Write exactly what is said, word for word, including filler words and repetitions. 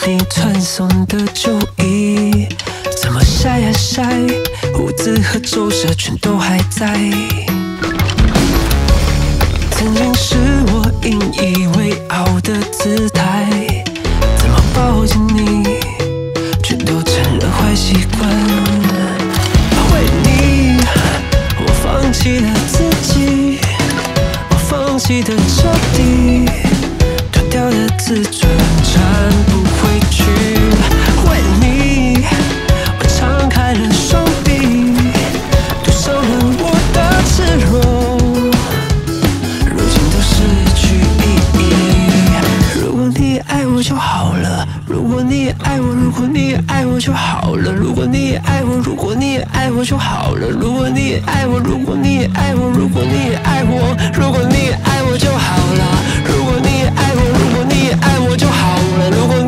你传送的旧衣，怎么晒呀晒，胡子和皱褶全都还在。曾经是我引以为傲的姿态，怎么抱紧你，全都成了坏习惯。为你，我放弃了自己，我放弃的彻底，断掉了自尊，站不回去。为你，我敞开了双臂，赌上了我的赤裸，如今都失去意义。如果你也爱我就好了，如果你也爱我，如果你也爱我就好了，如果你也爱我，如果你也爱我就好了，如果你也爱我，如果你也爱我，如果你也爱我，如果你也爱我就好了，如果你也爱我，如果你也爱我就好了，如果